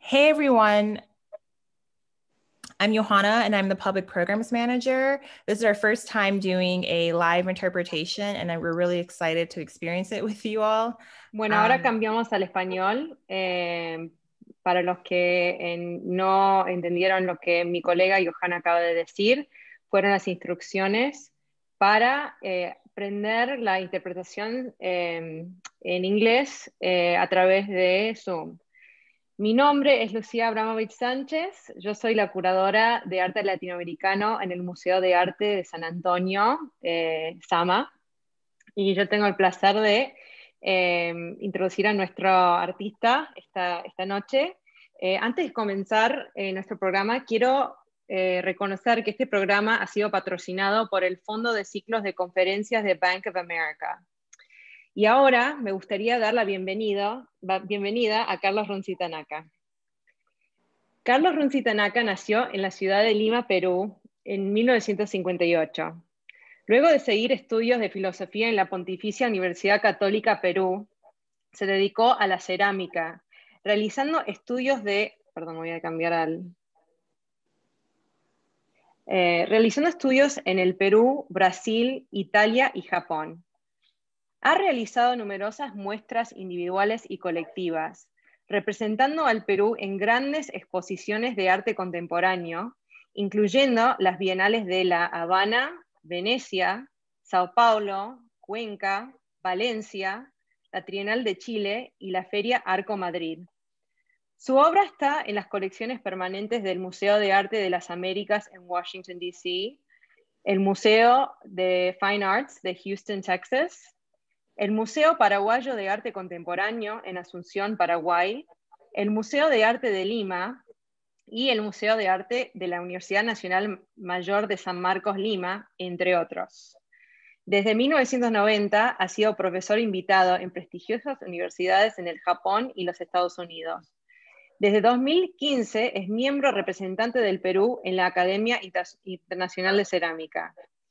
Hey everyone, I'm Johanna and I'm the Public Programs Manager. This is our first time doing a live interpretation and we're really excited to experience it with you all. Bueno, ahora cambiamos al español. Para los que no entendieron lo que mi colega Johanna acaba de decir, fueron las instrucciones para aprender la interpretación en inglés a través de Zoom. Mi nombre es Lucía Abramovich Sánchez, yo soy la curadora de arte latinoamericano en el Museo de Arte de San Antonio, SAMA, y yo tengo el placer de introducir a nuestro artista esta noche. Antes de comenzar nuestro programa, quiero reconocer que este programa ha sido patrocinado por el Fondo de Ciclos de Conferencias de Bank of America. Y ahora me gustaría dar la bienvenida a Carlos Runzi Tanaka. Carlos Runzi Tanaka nació en la ciudad de Lima, Perú, en 1958. Luego de seguir estudios de filosofía en la Pontificia Universidad Católica Perú, se dedicó a la cerámica, realizando estudios realizando estudios en el Perú, Brasil, Italia y Japón. Ha realizado numerosas muestras individuales y colectivas, representando al Perú en grandes exposiciones de arte contemporáneo, incluyendo las bienales de La Habana, Venecia, Sao Paulo, Cuenca, Valencia, la Trienal de Chile y la Feria Arco Madrid. Su obra está en las colecciones permanentes del Museo de Arte de las Américas en Washington, D.C., el Museo de Fine Arts de Houston, Texas, el Museo Paraguayo de Arte Contemporáneo en Asunción, Paraguay, el Museo de Arte de Lima y el Museo de Arte de la Universidad Nacional Mayor de San Marcos, Lima, entre otros. Desde 1990 ha sido profesor invitado en prestigiosas universidades en el Japón y los Estados Unidos. Desde 2015 es miembro representante del Perú en la Academia Internacional de Cerámica.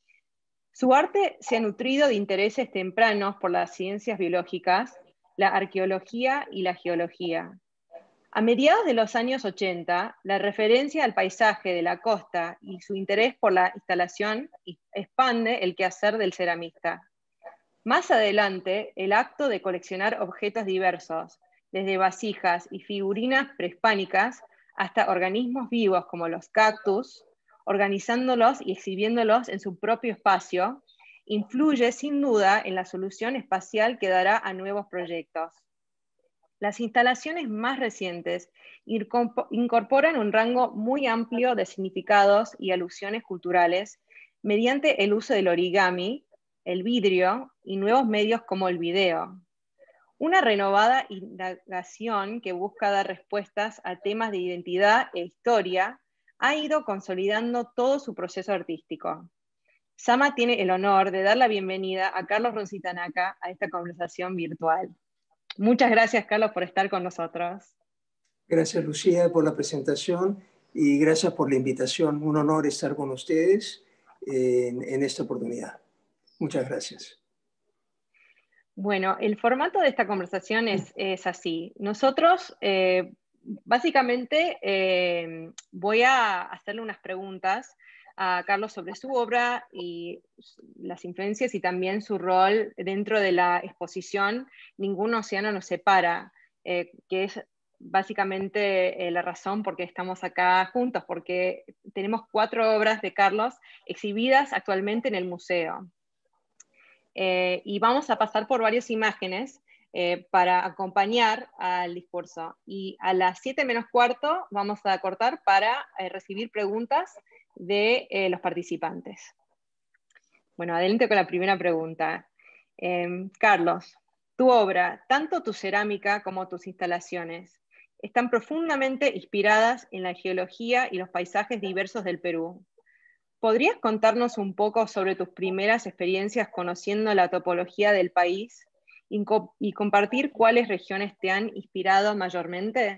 Su arte se ha nutrido de intereses tempranos por las ciencias biológicas, la arqueología y la geología. A mediados de los años 80, la referencia al paisaje de la costa y su interés por la instalación expande el quehacer del ceramista. Más adelante, el acto de coleccionar objetos diversos, desde vasijas y figurinas prehispánicas hasta organismos vivos como los cactus, organizándolos y exhibiéndolos en su propio espacio, influye sin duda en la solución espacial que dará a nuevos proyectos. Las instalaciones más recientes incorporan un rango muy amplio de significados y alusiones culturales mediante el uso del origami, el vidrio y nuevos medios como el video. Una renovada indagación que busca dar respuestas a temas de identidad e historia ha ido consolidando todo su proceso artístico. Sama tiene el honor de dar la bienvenida a Carlos Runzi Tanaka a esta conversación virtual. Muchas gracias, Carlos, por estar con nosotros. Gracias, Lucía, por la presentación y gracias por la invitación. Un honor estar con ustedes en esta oportunidad. Muchas gracias. Bueno, el formato de esta conversación es así. Nosotros, básicamente, voy a hacerle unas preguntas a Carlos sobre su obra y las influencias y también su rol dentro de la exposición Ningún océano nos separa, que es básicamente la razón por qué estamos acá juntos, porque tenemos 4 obras de Carlos exhibidas actualmente en el museo. Y vamos a pasar por varias imágenes para acompañar al discurso. Y a las 7:45 vamos a cortar para recibir preguntas de los participantes. Bueno, adelante con la primera pregunta. Carlos, tu obra, tanto tu cerámica como tus instalaciones, están profundamente inspiradas en la geología y los paisajes diversos del Perú. ¿Podrías contarnos un poco sobre tus primeras experiencias conociendo la topología del país y compartir cuáles regiones te han inspirado mayormente?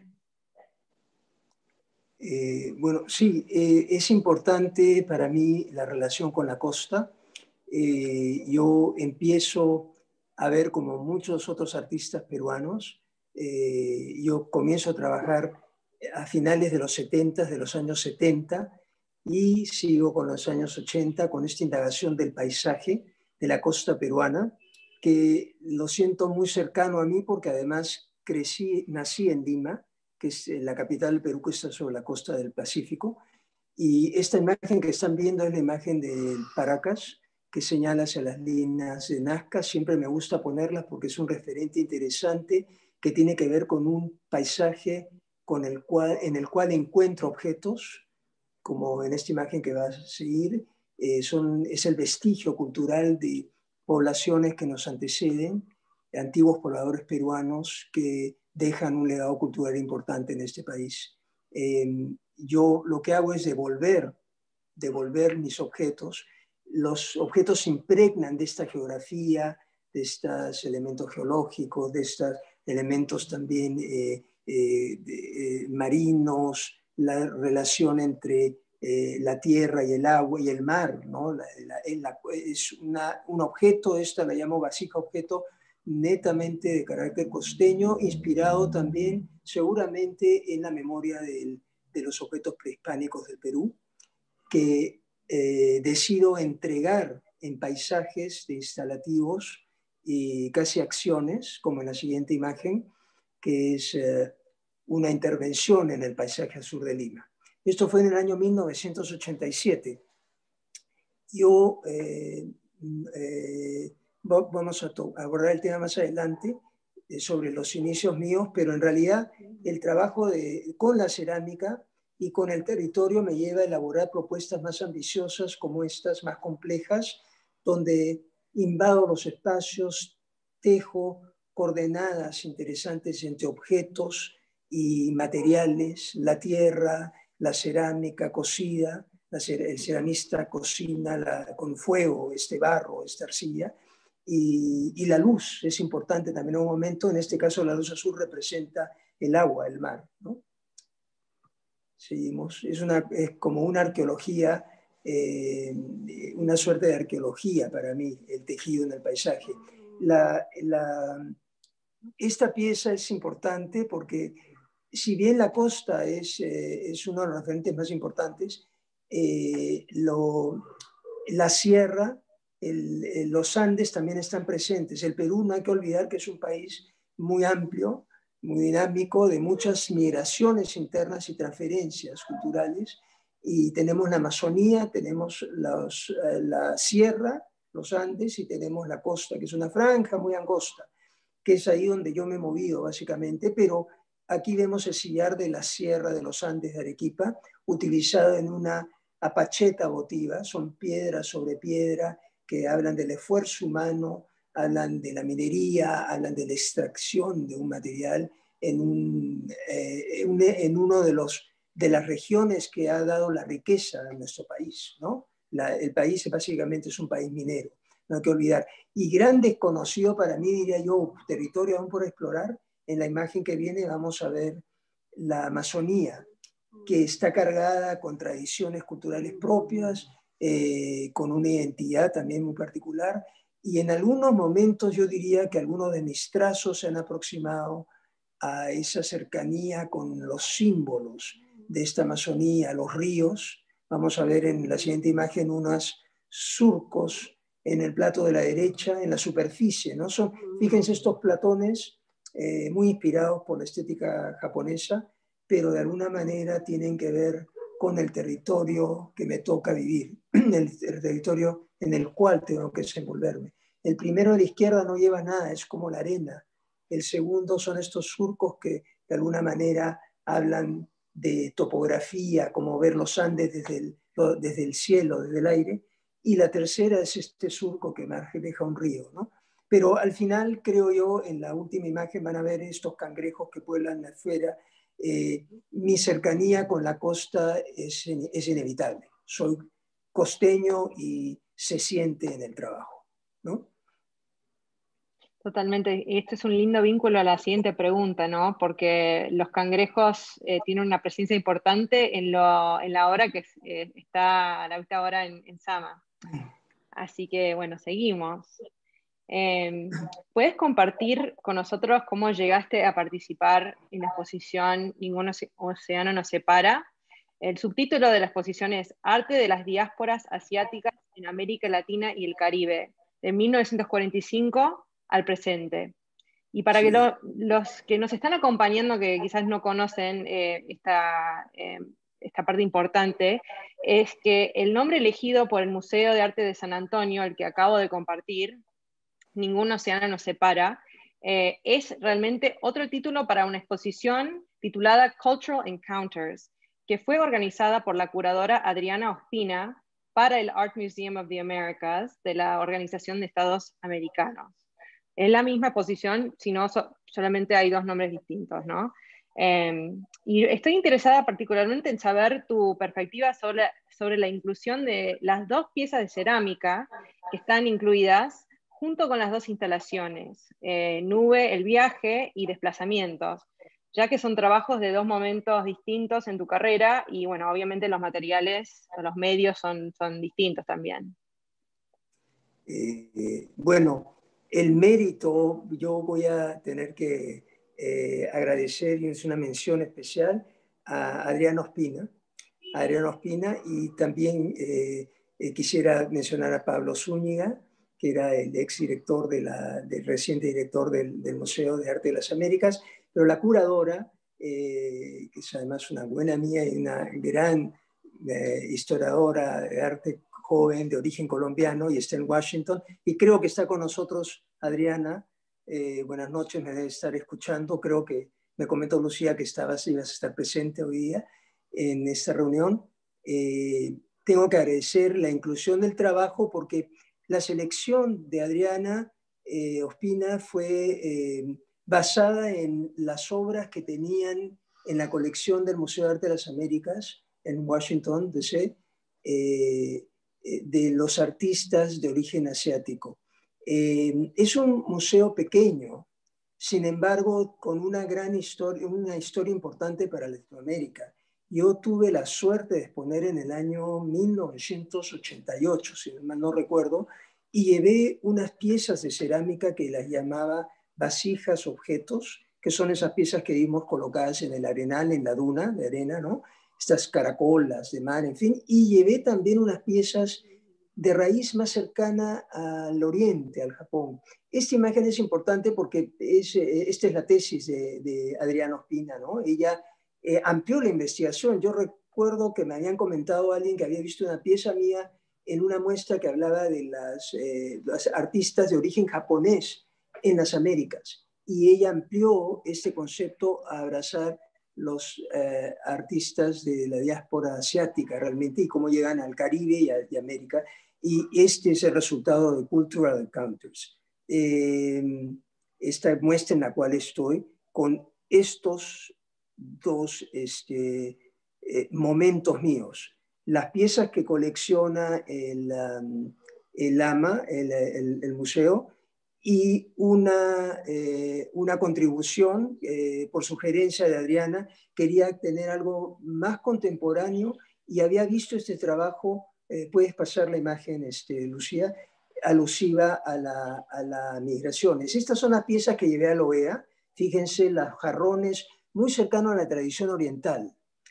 Bueno, sí, es importante para mí la relación con la costa. Yo empiezo a ver, como muchos otros artistas peruanos, yo comienzo a trabajar a finales de los 70, de los años 70, y sigo con los años 80 con esta indagación del paisaje de la costa peruana, que lo siento muy cercano a mí porque además nací en Lima, que es la capital del Perú, que está sobre la costa del Pacífico. Y esta imagen que están viendo es la imagen del Paracas, que señala hacia las líneas de Nazca. Siempre me gusta ponerlas porque es un referente interesante que tiene que ver con un paisaje en el cual encuentro objetos, como en esta imagen que va a seguir, es el vestigio cultural de poblaciones que nos anteceden, antiguos pobladores peruanos que dejan un legado cultural importante en este país. Yo lo que hago es devolver mis objetos. Los objetos se impregnan de esta geografía, de estos elementos geológicos, de estos elementos también marinos, la relación entre la tierra y el agua y el mar, ¿no? Es un objeto, esta la llamo vasija objeto, netamente de carácter costeño, inspirado también seguramente en la memoria de los objetos prehispánicos del Perú, que decido entregar en paisajes de instalativos y casi acciones, como en la siguiente imagen, que es una intervención en el paisaje al sur de Lima. Esto fue en el año 1987. Yo vamos a abordar el tema más adelante sobre los inicios míos, pero en realidad el trabajo con la cerámica y con el territorio me lleva a elaborar propuestas más ambiciosas como estas, más complejas, donde invado los espacios, tejo coordenadas interesantes entre objetos y materiales, la tierra, la cerámica cocida, el ceramista cocina con fuego este barro, esta arcilla, y la luz es importante también en un momento. En este caso la luz azul representa el agua, el mar, ¿no? Seguimos. Es como una arqueología, una suerte de arqueología para mí, el tejido en el paisaje. Esta pieza es importante porque si bien la costa es uno de los referentes más importantes, la sierra, los Andes también están presentes. El Perú, no hay que olvidar que es un país muy amplio, muy dinámico, de muchas migraciones internas y transferencias culturales. Y tenemos la Amazonía, tenemos la sierra, los Andes, y tenemos la costa, que es una franja muy angosta, que es ahí donde yo me he movido básicamente, pero aquí vemos el sillar de la Sierra de los Andes de Arequipa, utilizado en una apacheta votiva, son piedra sobre piedra que hablan del esfuerzo humano, hablan de la minería, hablan de la extracción de un material en uno de las regiones que ha dado la riqueza a nuestro país, ¿no? El país básicamente es un país minero, no hay que olvidar. Y gran desconocido para mí, diría yo, territorio aún por explorar. En la imagen que viene vamos a ver la Amazonía, que está cargada con tradiciones culturales propias, con una identidad también muy particular. Y en algunos momentos yo diría que algunos de mis trazos se han aproximado a esa cercanía con los símbolos de esta Amazonía, los ríos. Vamos a ver en la siguiente imagen unos surcos en el plato de la derecha, en la superficie, ¿no? Fíjense estos platones muy inspirados por la estética japonesa, pero de alguna manera tienen que ver con el territorio que me toca vivir, el territorio en el cual tengo que desenvolverme. El primero de la izquierda no lleva nada, es como la arena. El segundo son estos surcos que de alguna manera hablan de topografía, como ver los Andes desde el cielo, desde el aire. Y la tercera es este surco que deja un río, ¿no? Pero al final, creo yo, en la última imagen van a ver estos cangrejos que vuelan afuera. Mi cercanía con la costa es inevitable. Soy costeño y se siente en el trabajo, ¿no? Totalmente. Este es un lindo vínculo a la siguiente pregunta, ¿no? Porque los cangrejos tienen una presencia importante en la obra que está a la vista ahora en Sama. Así que, bueno, seguimos. ¿Puedes compartir con nosotros cómo llegaste a participar en la exposición Ningún océano nos separa? El subtítulo de la exposición es Arte de las diásporas asiáticas en América Latina y el Caribe, de 1945 al presente. Y para que los que nos están acompañando, que quizás no conocen esta parte importante, es que el nombre elegido por el Museo de Arte de San Antonio, el que acabo de compartir, Ningún océano nos separa, es realmente otro título para una exposición titulada Cultural Encounters, que fue organizada por la curadora Adriana Ospina para el Art Museum of the Americas de la Organización de Estados Americanos. Es la misma exposición, sino solamente hay dos nombres distintos, ¿no? Y estoy interesada particularmente en saber tu perspectiva sobre la inclusión de las dos piezas de cerámica que están incluidas junto con las dos instalaciones, Nube, el viaje y desplazamientos, ya que son trabajos de dos momentos distintos en tu carrera y bueno, obviamente los materiales o los medios son distintos también. Bueno, el mérito yo voy a tener que agradecer, y es una mención especial, a Adriana Ospina, y también quisiera mencionar a Pablo Zúñiga, que era el exdirector del reciente director del Museo de Arte de las Américas, pero la curadora, que es además una buena mía y una gran historiadora de arte joven de origen colombiano y está en Washington, y creo que está con nosotros Adriana. Buenas noches, me debe estar escuchando. Creo que me comentó Lucía que ibas a estar presente hoy día en esta reunión. Tengo que agradecer la inclusión del trabajo porque la selección de Adriana Ospina fue basada en las obras que tenían en la colección del Museo de Arte de las Américas en Washington, D.C., de los artistas de origen asiático. Es un museo pequeño, sin embargo, con una historia importante para Latinoamérica. Yo tuve la suerte de exponer en el año 1988, si mal no recuerdo, y llevé unas piezas de cerámica que las llamaba vasijas objetos, que son esas piezas que vimos colocadas en el arenal, en la duna de arena, ¿no? Estas caracolas de mar, en fin, y llevé también unas piezas de raíz más cercana al oriente, al Japón. Esta imagen es importante porque esta es la tesis de Adriana Ospina, ¿no? Ella amplió la investigación. Yo recuerdo que me habían comentado alguien que había visto una pieza mía en una muestra que hablaba de las artistas de origen japonés en las Américas. Y ella amplió este concepto a abrazar los artistas de la diáspora asiática realmente y cómo llegan al Caribe y a América. Y este es el resultado de Cultural Encounters. Esta muestra en la cual estoy con estos dos momentos míos. Las piezas que colecciona el AMA, el museo, y una contribución por sugerencia de Adriana. Quería tener algo más contemporáneo y había visto este trabajo, puedes pasar la imagen, Lucía, alusiva a las migraciones. Estas son las piezas que llevé a la OEA, fíjense, los jarrones muy cercanos a la tradición oriental.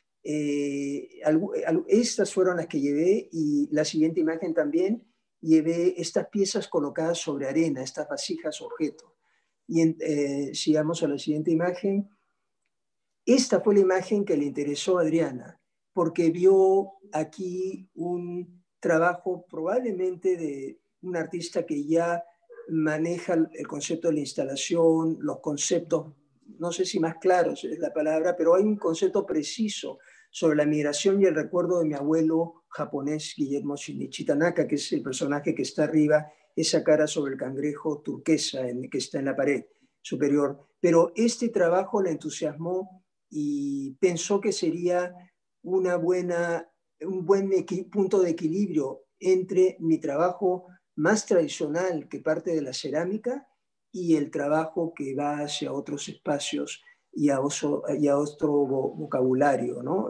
Estas fueron las que llevé y la siguiente imagen también. Llevé estas piezas colocadas sobre arena, estas vasijas objeto. Y sigamos a la siguiente imagen. Esta fue la imagen que le interesó a Adriana, porque vio aquí un trabajo probablemente de un artista que ya maneja el concepto de la instalación, los conceptos, no sé si más claros es la palabra, pero hay un concepto preciso sobre la migración y el recuerdo de mi abuelo japonés, Guillermo Shinichi Tanaka, que es el personaje que está arriba, esa cara sobre el cangrejo turquesa que está en la pared superior. Pero este trabajo le entusiasmó y pensó que sería un buen punto de equilibrio entre mi trabajo más tradicional que parte de la cerámica y el trabajo que va hacia otros espacios y a otro vocabulario, ¿no?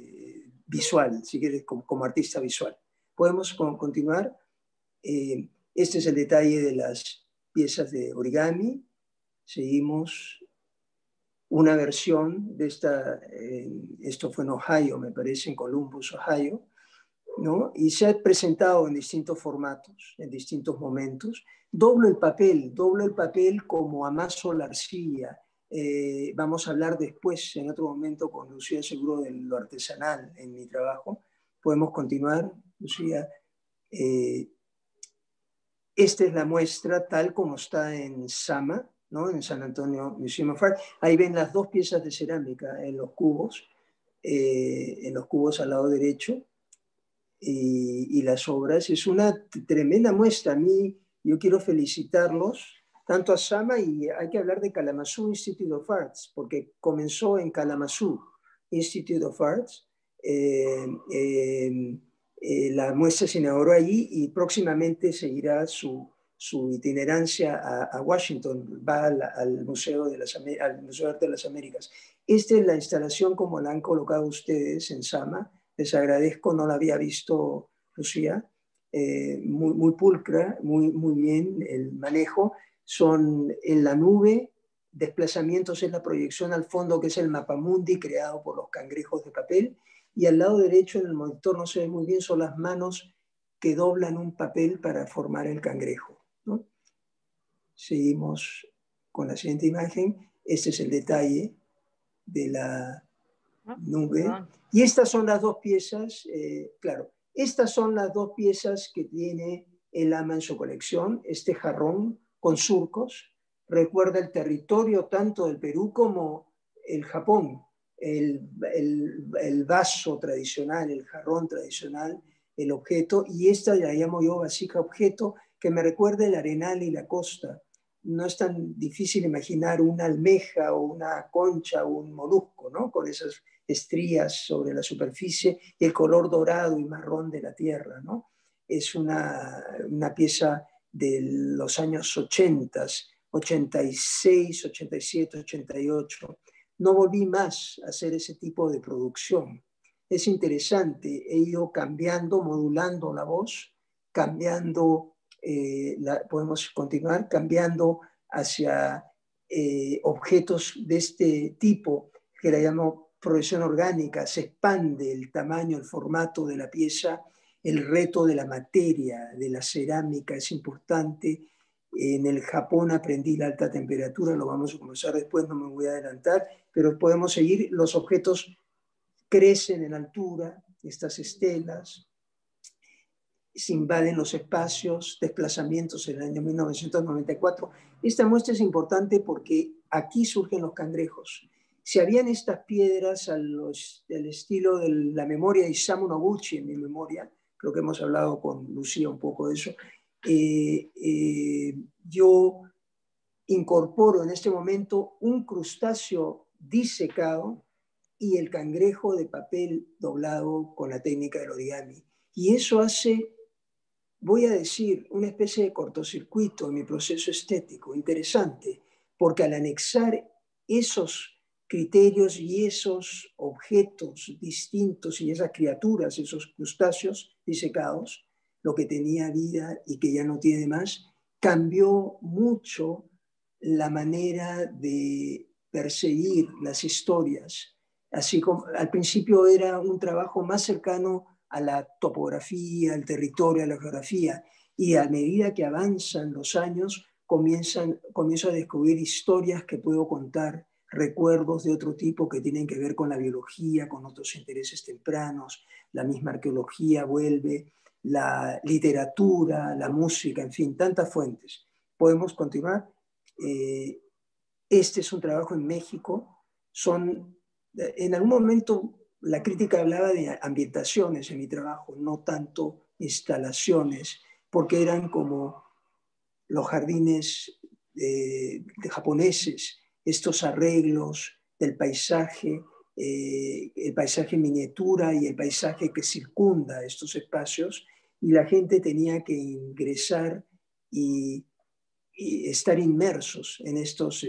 Visual, si quieres, como artista visual. ¿Podemos continuar? Este es el detalle de las piezas de origami. Seguimos una versión de esta, esto fue en Ohio, me parece, en Columbus, Ohio, ¿no? Y se ha presentado en distintos formatos, en distintos momentos. Doblo el papel como amaso la arcilla. Vamos a hablar después, en otro momento, con Lucía, seguro de lo artesanal en mi trabajo. Podemos continuar, Lucía. Esta es la muestra tal como está en Sama, ¿no? En San Antonio Museum of Art. Ahí ven las dos piezas de cerámica en los cubos al lado derecho, y las obras. Es una tremenda muestra. A mí, yo quiero felicitarlos, tanto a Sama, y hay que hablar de Kalamazoo Institute of Arts, porque comenzó en Kalamazoo Institute of Arts. La muestra se inauguró allí y próximamente seguirá su itinerancia a Washington, va al Museo de Arte de las Américas. Esta es la instalación como la han colocado ustedes en Sama. Les agradezco, no la había visto, Lucía. Muy pulcra, muy bien el manejo. Son en la nube, desplazamientos en la proyección al fondo, que es el mapamundi creado por los cangrejos de papel, y al lado derecho en el monitor, no se ve muy bien, son las manos que doblan un papel para formar el cangrejo, ¿no? Seguimos con la siguiente imagen. Este es el detalle de la nube. Y estas son las dos piezas, claro, estas son las dos piezas que tiene el AMA en su colección. Este jarrón con surcos recuerda el territorio tanto del Perú como el Japón. El vaso tradicional, el jarrón tradicional, el objeto, y esta la llamo yo vasija objeto, que me recuerda el arenal y la costa. No es tan difícil imaginar una almeja o una concha o un molusco, ¿no? Con esas estrías sobre la superficie y el color dorado y marrón de la tierra, ¿no? Es una pieza de los años 80, 86, 87, 88. No volví más a hacer ese tipo de producción. Es interesante, he ido cambiando, modulando la voz, cambiando, podemos continuar, cambiando hacia objetos de este tipo, que la llamo progresión orgánica. Se expande el tamaño, el formato de la pieza, el reto de la materia, de la cerámica es importante. En el Japón aprendí la alta temperatura, lo vamos a comenzar después, no me voy a adelantar, pero podemos seguir. Los objetos crecen en altura, estas estelas, se invaden los espacios, desplazamientos en el año 1994. Esta muestra es importante porque aquí surgen los cangrejos. Si habían estas piedras del estilo de la memoria de Isamu Noguchi, en mi memoria, creo que hemos hablado con Lucía un poco de eso, yo incorporo en este momento un crustáceo disecado y el cangrejo de papel doblado con la técnica del origami. Y eso hace, voy a decir, una especie de cortocircuito en mi proceso estético, interesante, porque al anexar esos criterios y esos objetos distintos y esas criaturas, esos crustáceos disecados, lo que tenía vida y que ya no tiene más, cambió mucho la manera de perseguir las historias. Así como al principio era un trabajo más cercano a la topografía, al territorio, a la geografía, y a medida que avanzan los años, comienzo a descubrir historias que puedo contar, recuerdos de otro tipo que tienen que ver con la biología, con otros intereses tempranos, la misma arqueología vuelve, la literatura, la música, en fin, tantas fuentes. ¿Podemos continuar? Este es un trabajo en México. En algún momento la crítica hablaba de ambientaciones en mi trabajo, no tanto instalaciones, porque eran como los jardines de japoneses, estos arreglos del paisaje, el paisaje miniatura y el paisaje que circunda estos espacios, y la gente tenía que ingresar y estar inmersos en estos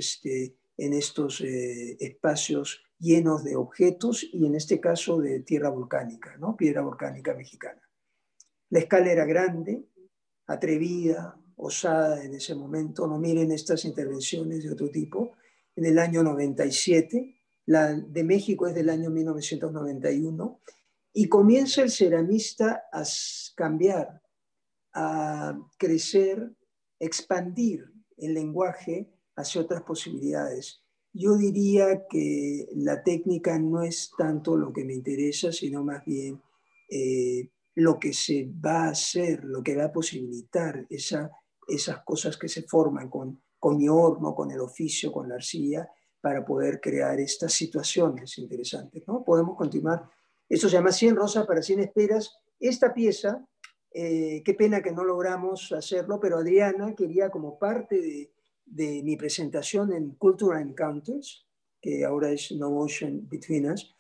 espacios llenos de objetos y en este caso de tierra volcánica, ¿no? Piedra volcánica mexicana. La escala era grande, atrevida, osada en ese momento. No miren estas intervenciones de otro tipo. En el año 97, la de México es del año 1991, y comienza el ceramista a cambiar, a crecer, expandir el lenguaje hacia otras posibilidades. Yo diría que la técnica no es tanto lo que me interesa, sino más bien lo que se va a hacer, lo que va a posibilitar esas cosas que se forman con mi horno, con el oficio, con la arcilla, para poder crear estas situaciones interesantes, ¿no? Podemos continuar. Esto se llama 100 rosas para 100 esperas. Esta pieza, qué pena que no logramos hacerlo, pero Adriana quería, como parte de mi presentación en Cultural Encounters, que ahora es No Ocean Between Us,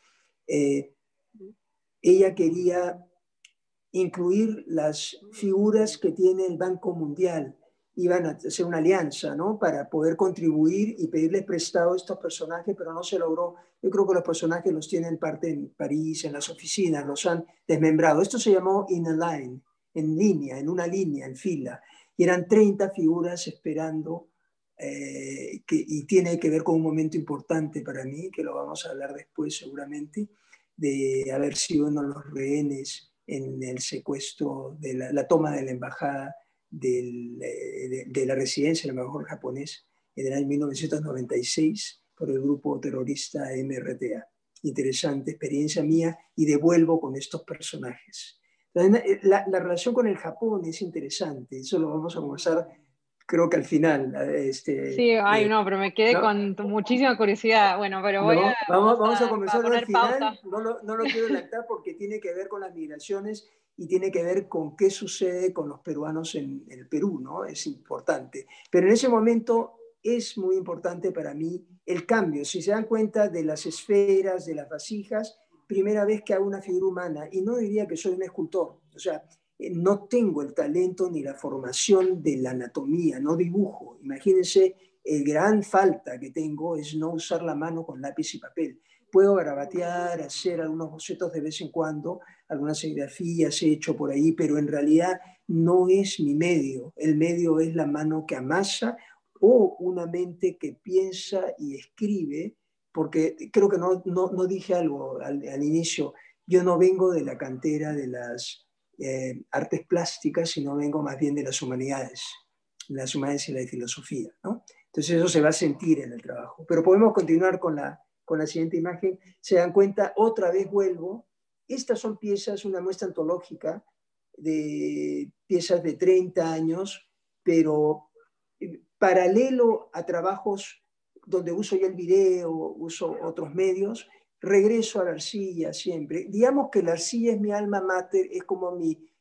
ella quería incluir las figuras que tiene el Banco Mundial. Iban a hacer una alianza, ¿no?, para poder contribuir y pedirles prestado a estos personajes, pero no se logró. Yo creo que los personajes los tienen parte en París, en las oficinas, los han desmembrado. Esto se llamó In a Line, en línea, en una línea, en fila. Y eran 30 figuras esperando, y tiene que ver con un momento importante para mí, que lo vamos a hablar después seguramente, de haber sido uno de los rehenes en el secuestro de la toma de la embajada de la residencia del embajador japonés en el año 1996 por el grupo terrorista MRTA. Interesante experiencia mía, y devuelvo con estos personajes. La relación con el Japón es interesante, eso lo vamos a conversar creo que al final. Sí, ay, no, pero me quedé ¿no? con muchísima curiosidad. Bueno, pero No, vamos a a conversarlo al poner pausa. final. No lo quiero adelantar porque tiene que ver con las migraciones y tiene que ver con qué sucede con los peruanos en el Perú, ¿no? Es importante. Pero en ese momento es muy importante para mí el cambio. Si se dan cuenta, de las esferas, de las vasijas, primera vez que hago una figura humana, y no diría que soy un escultor, o sea, no tengo el talento ni la formación de la anatomía, no dibujo. Imagínense, el gran falta que tengo es no usar la mano con lápiz y papel. Puedo garabatear, hacer algunos bocetos de vez en cuando, algunas serigrafías he hecho por ahí, pero en realidad no es mi medio. El medio es la mano que amasa o una mente que piensa y escribe, porque creo que no dije algo al inicio. Yo no vengo de la cantera de las artes plásticas, sino vengo más bien de las humanidades y la filosofía, ¿no? Entonces eso se va a sentir en el trabajo. Pero podemos continuar con la siguiente imagen. Se dan cuenta, otra vez vuelvo. Estas son piezas, una muestra antológica de piezas de 30 años, pero paralelo a trabajos donde uso yo el video, uso otros medios, regreso a la arcilla siempre. Digamos que la arcilla es mi alma mater, es como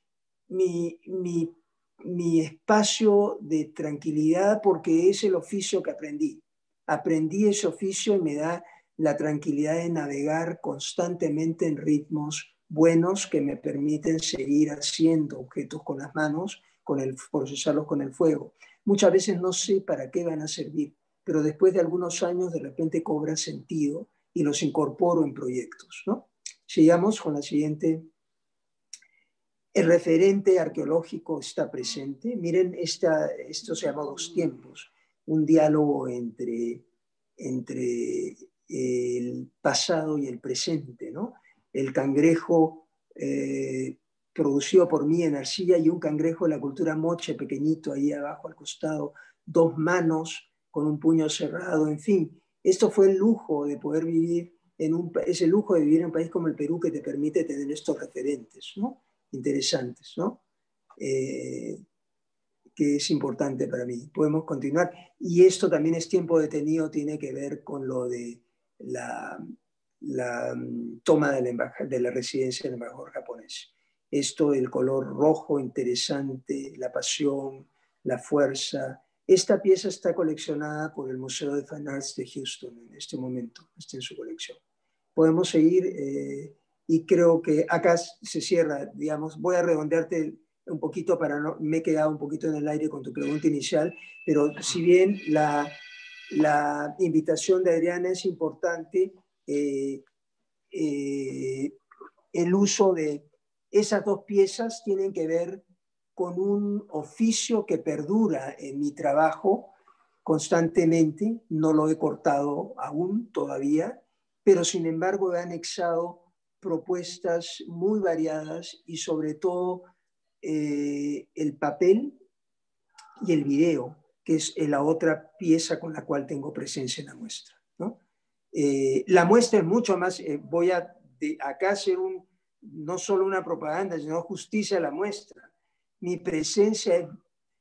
mi espacio de tranquilidad, porque es el oficio que aprendí. Aprendí ese oficio y me da la tranquilidad de navegar constantemente en ritmos buenos que me permiten seguir haciendo objetos con las manos, procesarlos con el fuego. Muchas veces no sé para qué van a servir, pero después de algunos años de repente cobra sentido y los incorporo en proyectos, ¿no? Sigamos con la siguiente. El referente arqueológico está presente. Miren, esto se llama Dos Tiempos, un diálogo entre el pasado y el presente, ¿no? El cangrejo producido por mí en arcilla, y un cangrejo de la cultura moche, pequeñito, ahí abajo al costado, 2 manos con un puño cerrado, en fin. Esto fue el lujo de poder vivir es el lujo de vivir en un país como el Perú, que te permite tener estos referentes, ¿no? Interesantes, ¿no? Que es importante para mí. Podemos continuar. Y esto también es tiempo detenido, tiene que ver con lo de la toma de la residencia del embajador japonés. Esto, el color rojo interesante, la pasión, la fuerza. Esta pieza está coleccionada por el Museo de Fine Arts de Houston en este momento, está en su colección. Podemos seguir, y creo que acá se cierra, digamos. Voy a redondearte un poquito me he quedado un poquito en el aire con tu pregunta inicial, pero si bien la invitación de Adriana es importante, el uso de esas 2 piezas tienen que ver con un oficio que perdura en mi trabajo constantemente, no lo he cortado aún todavía, pero sin embargo he anexado propuestas muy variadas y sobre todo el papel y el video, que es la otra pieza con la cual tengo presencia en la muestra, ¿no? La muestra es mucho más, voy a acá hacer no solo una propaganda, sino justicia a la muestra. Mi presencia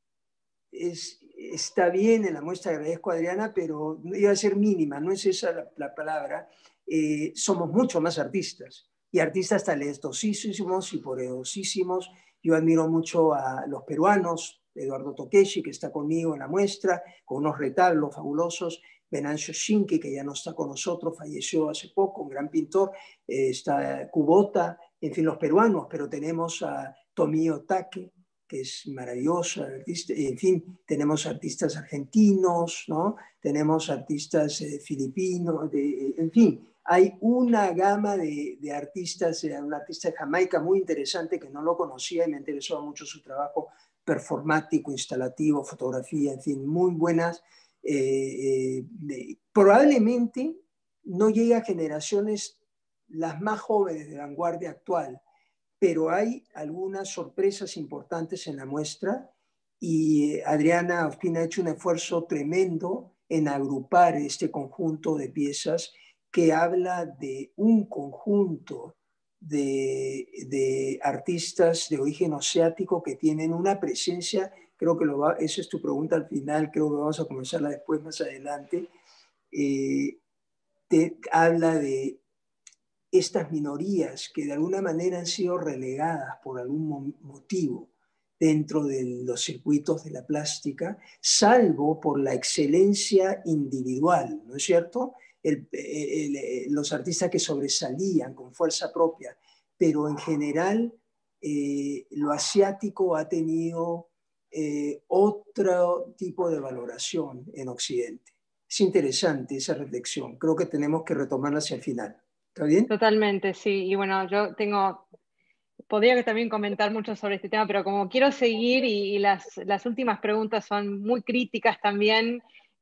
está bien en la muestra, agradezco a Adriana, pero iba a ser mínima, no es esa la palabra. Somos mucho más artistas, y artistas talentosísimos y poderosísimos. Yo admiro mucho a los peruanos, Eduardo Tokeshi, que está conmigo en la muestra, con unos retablos fabulosos, Venancio Shinki, que ya no está con nosotros, falleció hace poco, un gran pintor, está Kubota, en fin, los peruanos, pero tenemos a Tomio Take, que es maravilloso, artista, en fin, tenemos artistas argentinos, ¿no? Tenemos artistas filipinos, en fin, hay una gama de artistas, un artista de Jamaica muy interesante que no lo conocía y me interesó mucho su trabajo performático, instalativo, fotografía, en fin, muy buenas. Probablemente no llega a generaciones las más jóvenes de vanguardia actual, pero hay algunas sorpresas importantes en la muestra y Adriana Ospina ha hecho un esfuerzo tremendo en agrupar este conjunto de piezas que habla de un conjunto de artistas de origen asiático que tienen una presencia, creo que esa es tu pregunta al final, creo que vamos a comenzarla después más adelante, habla de estas minorías que de alguna manera han sido relegadas por algún motivo dentro de los circuitos de la plástica, salvo por la excelencia individual, ¿no es cierto? Los artistas que sobresalían con fuerza propia, pero en general lo asiático ha tenido otro tipo de valoración en Occidente. Es interesante esa reflexión, creo que tenemos que retomarla hacia el final. ¿Está bien? Totalmente, sí. Y bueno, podría también comentar mucho sobre este tema, pero como quiero seguir y las últimas preguntas son muy críticas también,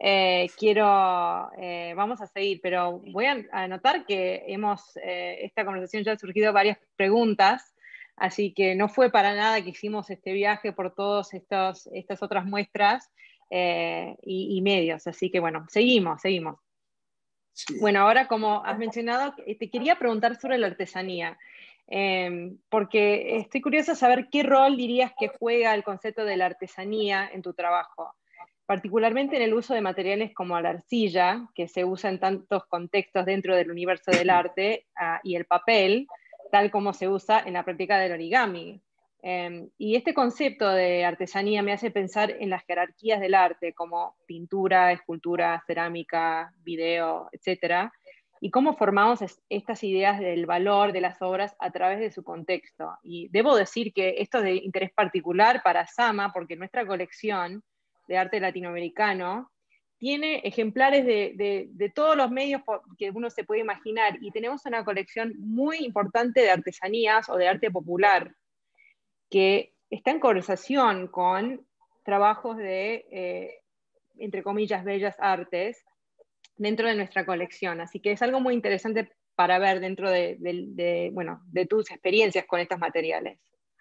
vamos a seguir, pero voy a anotar que esta conversación ya ha surgido varias preguntas, así que no fue para nada que hicimos este viaje por todas estas otras muestras y medios, así que bueno, seguimos. Sí. Bueno, ahora como has mencionado, te quería preguntar sobre la artesanía, porque estoy curiosa de saber qué rol dirías que juega el concepto de la artesanía en tu trabajo, particularmente en el uso de materiales como la arcilla, que se usa en tantos contextos dentro del universo del arte, y el papel, tal como se usa en la práctica del origami. Y este concepto de artesanía me hace pensar en las jerarquías del arte, como pintura, escultura, cerámica, video, etc. Y cómo formamos estas ideas del valor de las obras a través de su contexto. Y debo decir que esto es de interés particular para Sama, porque nuestra colección de arte latinoamericano tiene ejemplares de todos los medios que uno se puede imaginar, y tenemos una colección muy importante de artesanías o de arte popular, que está en conversación con trabajos de, entre comillas, bellas artes dentro de nuestra colección. Así que es algo muy interesante para ver dentro de tus experiencias con estos materiales.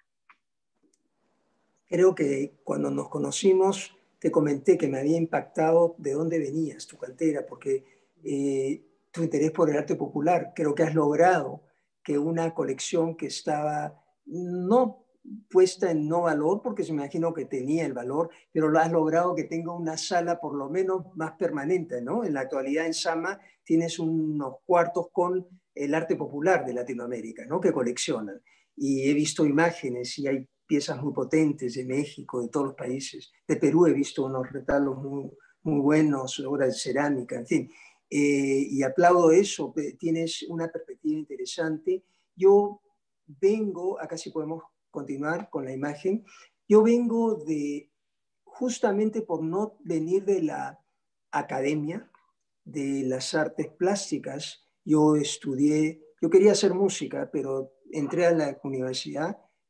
Creo que cuando nos conocimos te comenté que me había impactado de dónde venías, tu cantera, porque tu interés por el arte popular, creo que has logrado que una colección que estaba no puesta en no valor, porque se me imagino que tenía el valor, pero lo has logrado que tenga una sala por lo menos más permanente, ¿no? En la actualidad en Sama tienes unos cuartos con el arte popular de Latinoamérica, ¿no? Que coleccionan. Y he visto imágenes y hay piezas muy potentes de México, de todos los países. De Perú he visto unos retablos muy buenos, obras de cerámica, en fin. Y aplaudo eso, tienes una perspectiva interesante. Yo vengo, acá sí podemos continuar con la imagen, yo vengo justamente por no venir de la academia, de las artes plásticas, yo quería hacer música, pero entré a la universidad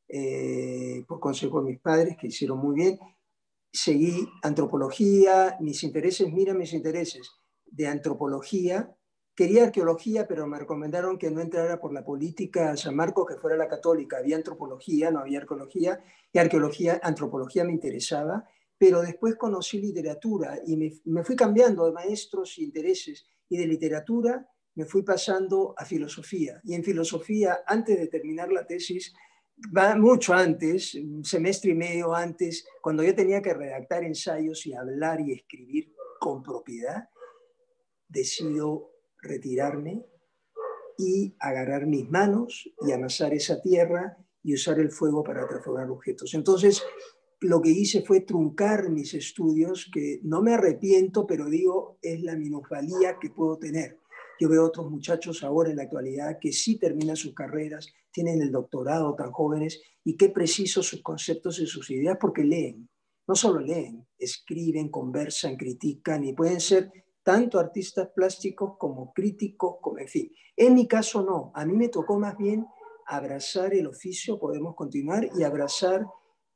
por consejo de mis padres, que hicieron muy bien. Seguí antropología, mis intereses de antropología. Quería arqueología, pero me recomendaron que no entrara por la política a San Marcos, que fuera la católica. Había antropología, no había arqueología, y antropología me interesaba, pero después conocí literatura y me fui cambiando de maestros y intereses, y de literatura me fui pasando a filosofía. Y en filosofía, antes de terminar la tesis, va mucho antes, un semestre y medio antes, cuando yo tenía que redactar ensayos y hablar y escribir con propiedad, decido retirarme y agarrar mis manos y amasar esa tierra y usar el fuego para transformar objetos. Entonces, lo que hice fue truncar mis estudios, que no me arrepiento, pero digo, es la minusvalía que puedo tener. Yo veo otros muchachos ahora en la actualidad que sí terminan sus carreras, tienen el doctorado tan jóvenes, y qué precisos sus conceptos y sus ideas, porque leen. No solo leen, escriben, conversan, critican, y pueden ser tanto artistas plásticos como críticos, como, en fin. En mi caso no, a mí me tocó más bien abrazar el oficio, podemos continuar, y abrazar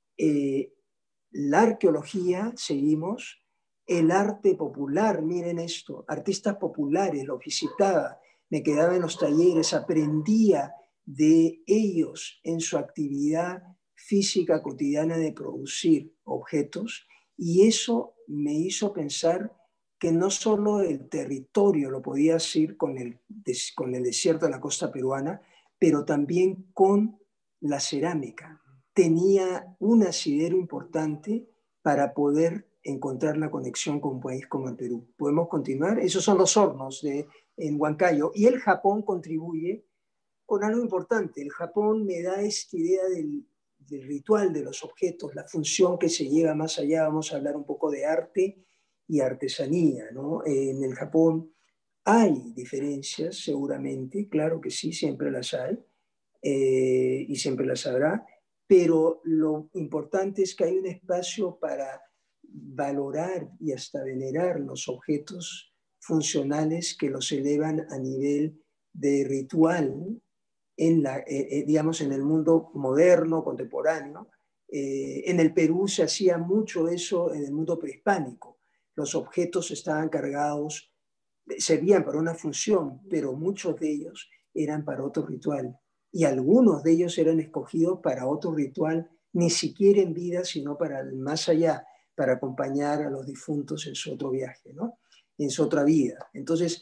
la arqueología, seguimos, el arte popular, miren esto, artistas populares, los visitaba, me quedaba en los talleres, aprendía de ellos en su actividad física cotidiana de producir objetos, y eso me hizo pensar que no solo el territorio lo podía hacer con el desierto de la costa peruana, pero también con la cerámica. Tenía un asidero importante para poder encontrar la conexión con un país como el Perú. ¿Podemos continuar? Esos son los hornos en Huancayo. Y el Japón contribuye con algo importante. El Japón me da esta idea del ritual de los objetos, la función que se lleva más allá. Vamos a hablar un poco de arte y artesanía, ¿no? En el Japón hay diferencias, seguramente, claro que sí, siempre las hay, y siempre las habrá, pero lo importante es que hay un espacio para valorar y hasta venerar los objetos funcionales que los elevan a nivel de ritual digamos, en el mundo moderno, contemporáneo. En el Perú se hacía mucho eso en el mundo prehispánico. Los objetos estaban cargados, servían para una función, pero muchos de ellos eran para otro ritual. Y algunos de ellos eran escogidos para otro ritual, ni siquiera en vida, sino para el más allá, para acompañar a los difuntos en su otro viaje, ¿no? En su otra vida. Entonces,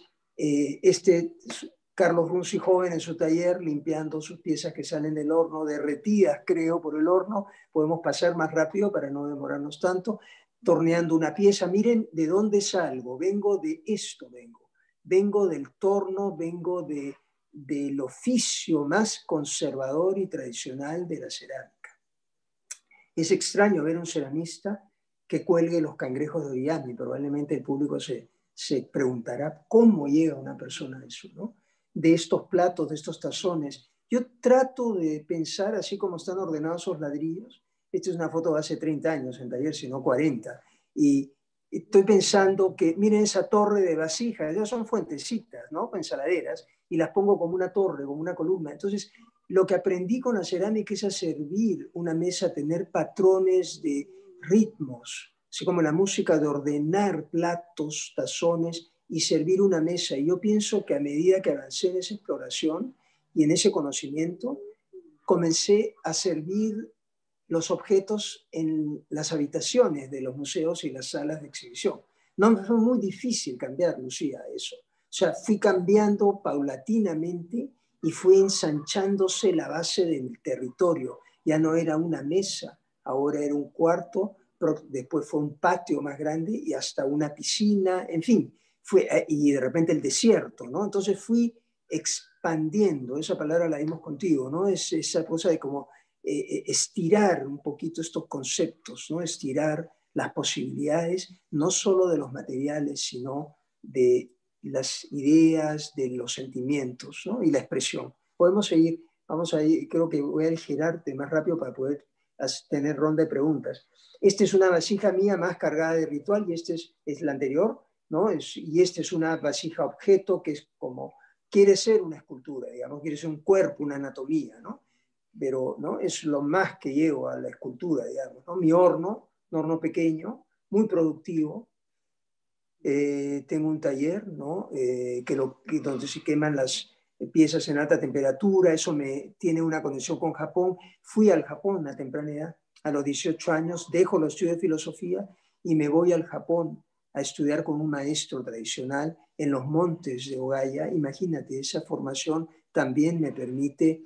Carlos Runzi, joven en su taller, limpiando sus piezas que salen del horno, derretidas, creo, por el horno. Podemos pasar más rápido para no demorarnos tanto. Torneando una pieza. Miren de dónde salgo. Vengo de esto, vengo del torno, vengo del oficio más conservador y tradicional de la cerámica. Es extraño ver un ceramista que cuelgue los cangrejos de origami. Probablemente el público se preguntará cómo llega una persona a eso, ¿no? De estos platos, de estos tazones. Yo trato de pensar así como están ordenados esos ladrillos. Esta es una foto de hace 30 años en taller, sino 40. Y estoy pensando que, miren esa torre de vasijas, ya son fuentecitas, ¿no? Ensaladeras, y las pongo como una torre, como una columna. Entonces, lo que aprendí con la cerámica es a servir una mesa, tener patrones de ritmos, así como la música, de ordenar platos, tazones, y servir una mesa. Y yo pienso que a medida que avancé en esa exploración y en ese conocimiento, comencé a servir los objetos en las habitaciones de los museos y las salas de exhibición. No me fue muy difícil cambiar, Lucía, eso. O sea, fui cambiando paulatinamente y fue ensanchándose la base del territorio. Ya no era una mesa, ahora era un cuarto, después fue un patio más grande y hasta una piscina, en fin, y de repente el desierto, ¿no? Entonces fui expandiendo, esa palabra la dimos contigo, ¿no? Es esa cosa de como estirar un poquito estos conceptos, ¿no? Estirar las posibilidades, no solo de los materiales, sino de las ideas, de los sentimientos, ¿no? Y la expresión. Podemos seguir, vamos a ir, creo que voy a girarte más rápido para poder tener ronda de preguntas. Esta es una vasija mía más cargada de ritual, y esta es la anterior, ¿no? Y esta es una vasija objeto que es como, quiere ser una escultura, digamos, quiere ser un cuerpo, una anatomía, ¿no? pero ¿no? Es lo más que llego a la escultura, digamos, ¿no? Mi horno, un horno pequeño, muy productivo. Tengo un taller, ¿no? Donde se queman las piezas en alta temperatura. Eso me tiene una conexión con Japón. Fui al Japón a temprana edad, a los 18 años, dejo los estudios de filosofía y me voy al Japón a estudiar con un maestro tradicional en los montes de Ogaya. Imagínate, esa formación también me permite,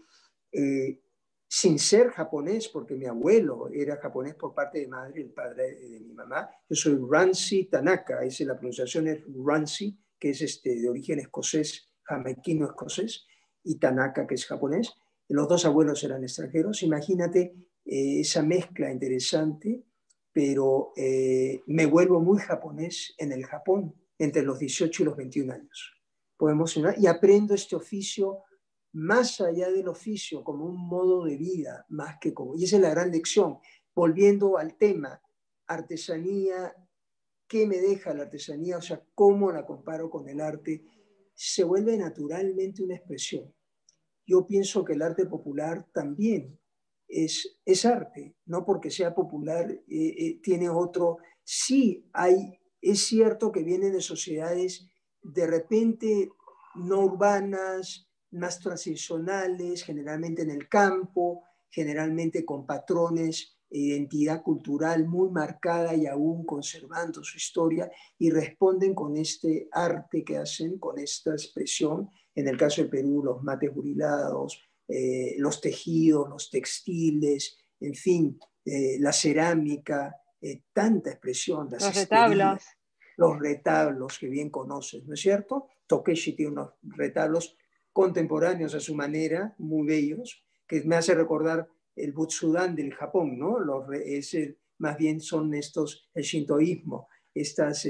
sin ser japonés, porque mi abuelo era japonés por parte de madre, el padre de mi mamá. Yo soy Ransi Tanaka, la pronunciación es Ransi, que es de origen escocés, jamaiquino escocés, y Tanaka, que es japonés. Los dos abuelos eran extranjeros. Imagínate esa mezcla interesante, pero me vuelvo muy japonés en el Japón, entre los 18 y los 21 años. Podemos, y aprendo este oficio más allá del oficio, como un modo de vida, más que como... Y esa es la gran lección. Volviendo al tema, artesanía, ¿qué me deja la artesanía? O sea, ¿cómo la comparo con el arte? Se vuelve naturalmente una expresión. Yo pienso que el arte popular también es arte, no porque sea popular tiene otro... Sí, es cierto que viene de sociedades de repente no urbanas, más transicionales, generalmente en el campo, generalmente con patrones e identidad cultural muy marcada y aún conservando su historia, y responden con este arte que hacen, con esta expresión. En el caso del Perú, los mates burilados, los tejidos, los textiles, en fin, la cerámica, tanta expresión, las Los esterías, retablos. los retablos que bien conoces, ¿no es cierto? Tokeshi tiene unos retablos contemporáneos a su manera, muy bellos, que me hace recordar el Butsudan del Japón, ¿no? Más bien son estos, el shintoísmo, estos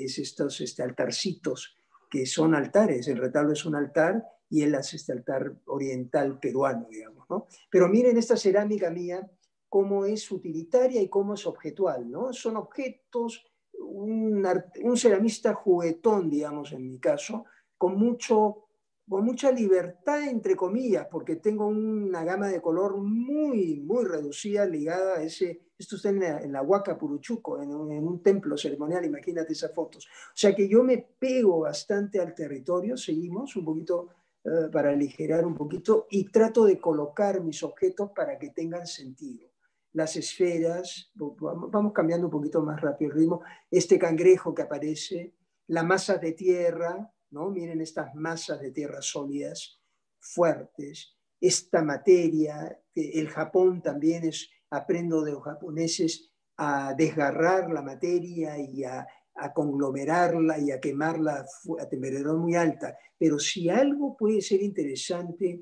altarcitos que son altares. El retablo es un altar y él hace este altar oriental peruano, digamos, ¿no? Pero miren esta cerámica mía, cómo es utilitaria y cómo es objetual, ¿no? Son objetos, un ceramista juguetón, digamos, en mi caso, con mucha libertad, entre comillas, porque tengo una gama de color muy, muy reducida ligada a esto está en la Huaca Puruchuco, en un templo ceremonial, imagínate esas fotos. O sea que yo me pego bastante al territorio, seguimos un poquito para aligerar un poquito, y trato de colocar mis objetos para que tengan sentido. Las esferas, vamos cambiando un poquito más rápido el ritmo, este cangrejo que aparece, las masas de tierra, ¿no? Miren estas masas de tierra sólidas, fuertes, esta materia, el Japón también aprendo de los japoneses a desgarrar la materia y a conglomerarla y a quemarla a temperatura muy alta. Pero si algo puede ser interesante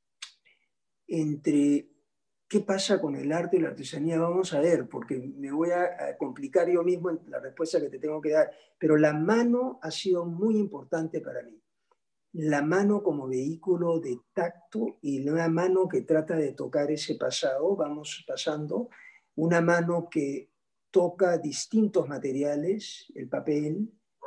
entre qué pasa con el arte y la artesanía, vamos a ver, porque me voy a complicar yo mismo en la respuesta que te tengo que dar, pero la mano ha sido muy importante para mí. La mano como vehículo de tacto y una mano que trata de tocar ese pasado, vamos pasando, una mano que toca distintos materiales, el papel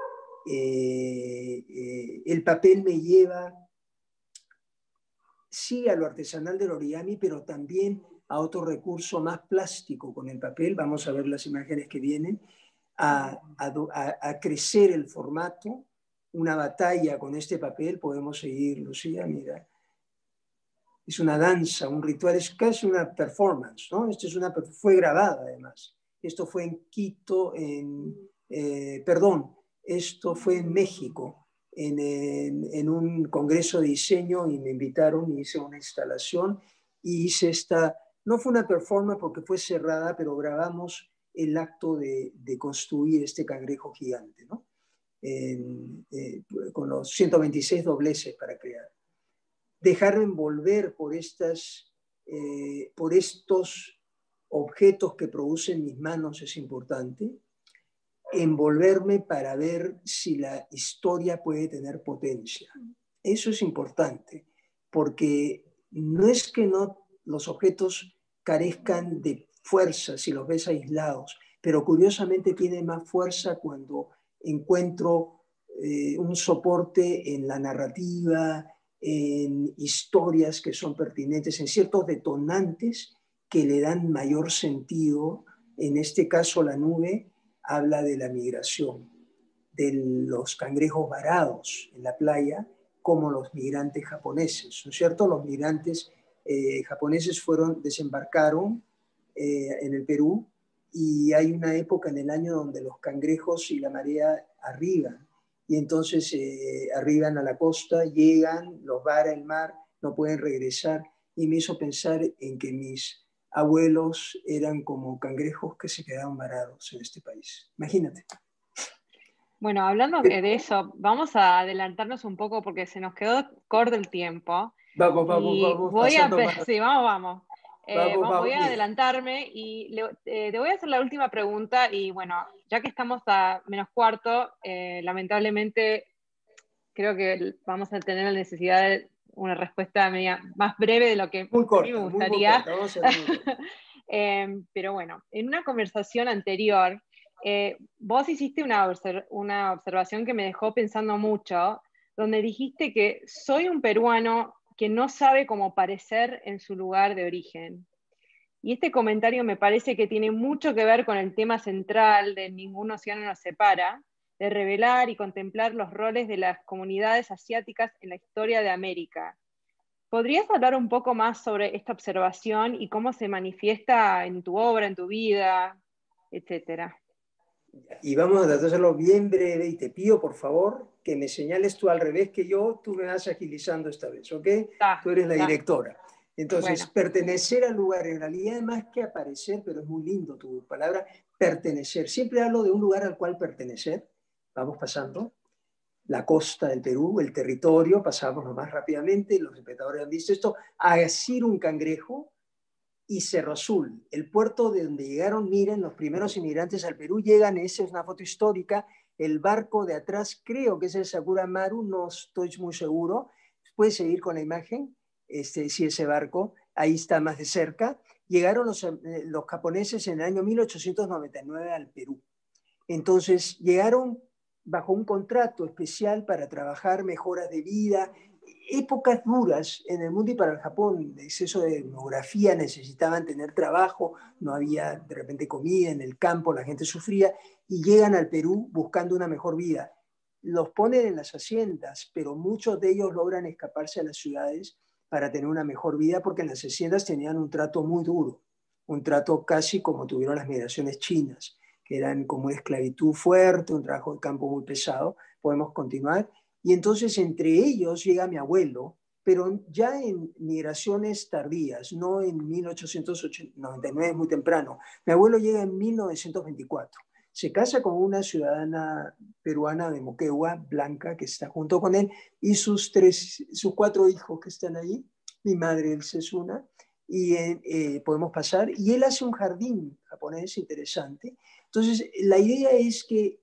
me lleva, sí, a lo artesanal del origami, pero también a otro recurso más plástico con el papel. Vamos a ver las imágenes que vienen, a crecer el formato, una batalla con este papel. Podemos seguir, Lucía, mira. Es una danza, un ritual, es casi una performance, ¿no? Fue grabada además. Esto fue en Quito, esto fue en México, en un congreso de diseño, y me invitaron y hice una instalación y hice no fue una performance porque fue cerrada, pero grabamos el acto de construir este cangrejo gigante, ¿no? Con los 126 dobleces para crear. Dejarme envolver por estos objetos que producen mis manos es importante. Envolverme para ver si la historia puede tener potencia. Eso es importante, porque no es que los objetos carezcan de fuerza si los ves aislados, pero curiosamente tienen más fuerza cuando encuentro un soporte en la narrativa, en historias que son pertinentes, en ciertos detonantes que le dan mayor sentido. En este caso, la nube habla de la migración, de los cangrejos varados en la playa, como los migrantes japoneses, ¿no es cierto? Los migrantes japoneses desembarcaron en el Perú, y hay una época en el año donde los cangrejos y la marea arriban, y entonces arriban a la costa, llegan, los vara el mar, no pueden regresar, y me hizo pensar en que mis abuelos eran como cangrejos que se quedaron varados en este país. Imagínate. Bueno, hablando de eso, vamos a adelantarnos un poco porque se nos quedó corto el tiempo. Vamos, pasando más. Sí, vamos. Voy a adelantarme y te voy a hacer la última pregunta. Y bueno, ya que estamos a -4, lamentablemente creo que vamos a tener la necesidad de una respuesta media más breve de lo que muy corta, a mí me gustaría. Muy corta. Vamos a ver muy corta. Pero bueno, en una conversación anterior, vos hiciste una observación que me dejó pensando mucho, donde dijiste que soy un peruano que no sabe cómo parecer en su lugar de origen. Y este comentario me parece que tiene mucho que ver con el tema central de Ningún océano nos separa, de revelar y contemplar los roles de las comunidades asiáticas en la historia de América. ¿Podrías hablar un poco más sobre esta observación y cómo se manifiesta en tu obra, en tu vida, etcétera? Y vamos a tratar de hacerlo bien breve, y te pido por favor que me señales tú al revés que yo, tú me vas agilizando esta vez, ¿ok? Tú eres la directora. Entonces, bueno, pertenecer al lugar, en realidad más que aparecer, pero es muy lindo tu palabra, pertenecer. Siempre hablo de un lugar al cual pertenecer. Vamos pasando. La costa del Perú, el territorio, pasamos nomás rápidamente, los espectadores han visto esto, Asir un Cangrejo y Cerro Azul, el puerto de donde llegaron. Miren, los primeros inmigrantes al Perú llegan, esa es una foto histórica, el barco de atrás creo que es el Sakura Maru, no estoy muy seguro, puedes seguir con la imagen, sí, ese barco, ahí está más de cerca. Llegaron los japoneses en el año 1899 al Perú, entonces llegaron bajo un contrato especial para trabajar mejoras de vida, épocas duras en el mundo y para el Japón, de exceso de demografía, necesitaban tener trabajo, no había de repente comida en el campo, la gente sufría, y llegan al Perú buscando una mejor vida. Los ponen en las haciendas, pero muchos de ellos logran escaparse a las ciudades para tener una mejor vida, porque en las haciendas tenían un trato muy duro, un trato casi como tuvieron las migraciones chinas, que eran como una esclavitud fuerte, un trabajo de campo muy pesado. Podemos continuar. Y entonces entre ellos llega mi abuelo, pero ya en migraciones tardías, no en 1899, muy temprano. Mi abuelo llega en 1924. Se casa con una ciudadana peruana de Moquegua, Blanca, que está junto con él, y sus 4 hijos que están ahí. Mi madre, Elsa, es una. Y podemos pasar. Y él hace un jardín japonés interesante. Entonces, la idea es que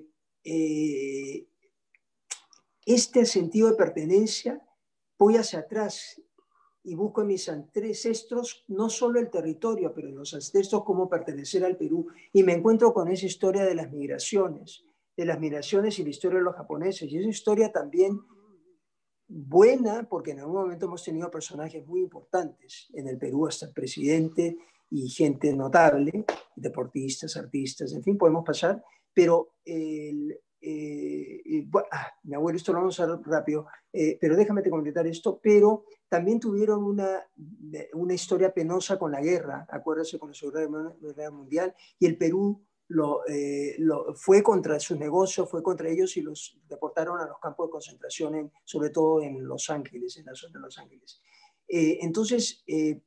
este sentido de pertenencia, voy hacia atrás y busco en mis ancestros no solo el territorio, pero en los ancestros cómo pertenecer al Perú. Y me encuentro con esa historia de las migraciones y la historia de los japoneses. Y esa historia también buena, porque en algún momento hemos tenido personajes muy importantes en el Perú, hasta el presidente y gente notable, deportistas, artistas, en fin, podemos pasar, pero mi abuelo, esto lo vamos a ver rápido, pero déjame te completar esto, pero también tuvieron una historia penosa con la guerra, acuérdense, con la Segunda Guerra Mundial, y el Perú fue contra sus negocios, fue contra ellos, y los deportaron a los campos de concentración, sobre todo en Los Ángeles, en la zona de Los Ángeles. Entonces,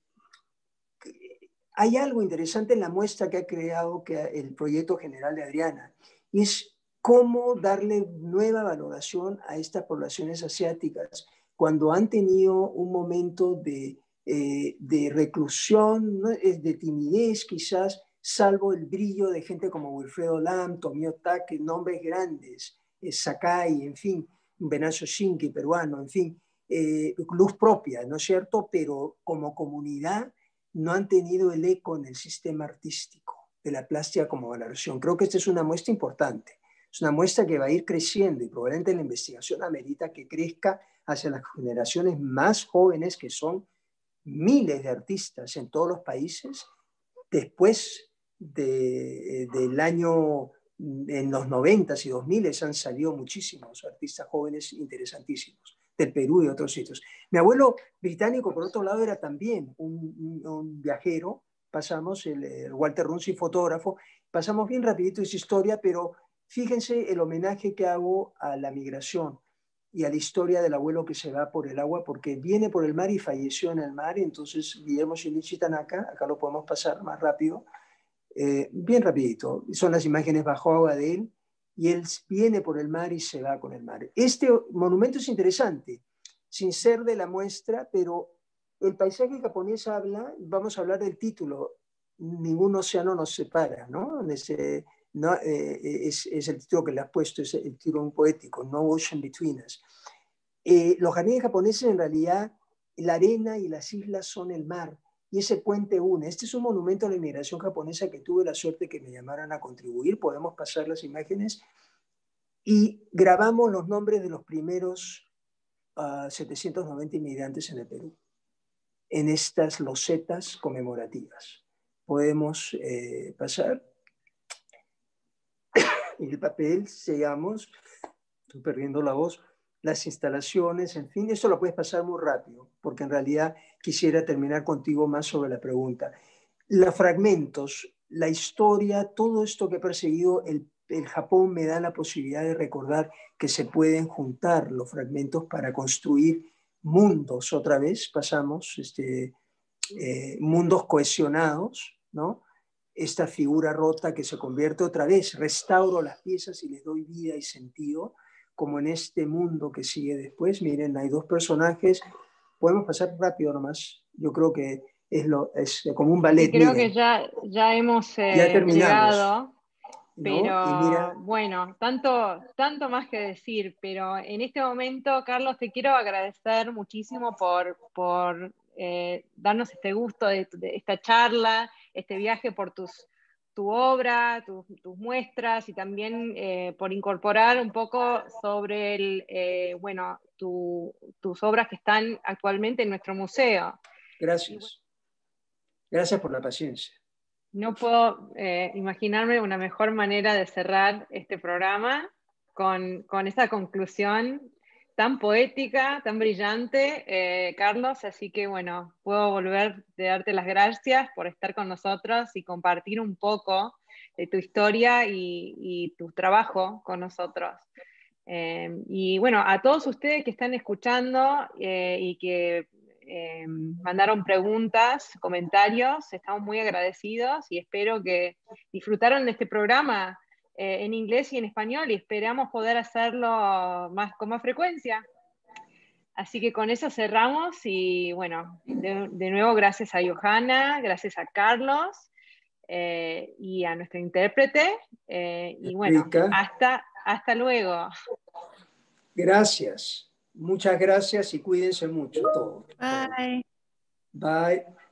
hay algo interesante en la muestra que ha creado el proyecto general de Adriana, y es cómo darle nueva valoración a estas poblaciones asiáticas cuando han tenido un momento de reclusión, ¿no? De timidez quizás, salvo el brillo de gente como Wilfredo Lam, Tomio Take, nombres grandes, Sakai, en fin, Venancio Shinki, peruano, en fin, luz propia, ¿no es cierto? Pero como comunidad no han tenido el eco en el sistema artístico de la plástica como valoración. Creo que esta es una muestra importante. Es una muestra que va a ir creciendo y probablemente la investigación amerita que crezca hacia las generaciones más jóvenes, que son miles de artistas en todos los países, después del año, en los 90s y 2000s han salido muchísimos artistas jóvenes interesantísimos, del Perú y de otros sitios. Mi abuelo británico, por otro lado, era también un viajero. Pasamos, el Walter Runzi, fotógrafo, pasamos bien rapidito esa historia, pero fíjense el homenaje que hago a la migración y a la historia del abuelo que se va por el agua, porque viene por el mar y falleció en el mar. Y entonces Guillermo Shinichi Tanaka, acá lo podemos pasar más rápido, bien rapidito, son las imágenes bajo agua de él, y él viene por el mar y se va con el mar. Este monumento es interesante, sin ser de la muestra, pero el paisaje japonés habla, vamos a hablar del título, ningún océano nos separa, ¿no? Es el título que le has puesto, es el título un poético, No Ocean Between Us. Los jardines japoneses, en realidad, la arena y las islas son el mar, y ese puente une. Este es un monumento a la inmigración japonesa que tuve la suerte que me llamaran a contribuir. Podemos pasar las imágenes. Y grabamos los nombres de los primeros 790 inmigrantes en el Perú, en estas losetas conmemorativas. Podemos pasar. Y el papel, sellamos, estoy perdiendo la voz, las instalaciones, en fin, eso lo puedes pasar muy rápido, porque en realidad quisiera terminar contigo más sobre la pregunta. Los fragmentos, la historia, todo esto que he perseguido, el Japón me da la posibilidad de recordar que se pueden juntar los fragmentos para construir mundos. Otra vez pasamos, mundos cohesionados, ¿no? Esta figura rota que se convierte otra vez, restauro las piezas y les doy vida y sentido, como en este mundo que sigue después. Miren, hay dos personajes, podemos pasar rápido nomás, yo creo que es como un ballet. Sí, creo miren, que ya hemos ya terminamos, llegado, ¿no? pero Y mira, bueno, tanto más que decir, pero en este momento, Carlos, te quiero agradecer muchísimo por darnos este gusto de esta charla, este viaje por tu obra, tus muestras, y también por incorporar un poco sobre tus obras que están actualmente en nuestro museo. gracias. Gracias por la paciencia. No puedo imaginarme una mejor manera de cerrar este programa con esa conclusión tan poética, tan brillante, Carlos. Así que bueno, puedo volver a darte las gracias por estar con nosotros y compartir un poco de tu historia y tu trabajo con nosotros. Y bueno, a todos ustedes que están escuchando y que mandaron preguntas, comentarios, estamos muy agradecidos y espero que disfrutaron de este programa en inglés y en español, y esperamos poder hacerlo con más frecuencia. Así que con eso cerramos, y bueno, de nuevo gracias a Johanna, gracias a Carlos y a nuestro intérprete, y bueno, hasta luego. Gracias, muchas gracias y cuídense mucho todos. Bye. Bye.